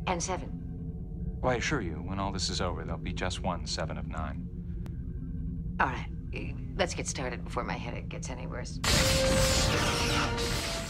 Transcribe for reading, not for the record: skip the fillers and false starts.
And 7. Well, I assure you, when all this is over, there'll be just one 7 of 9. All right, let's get started before my headache gets any worse.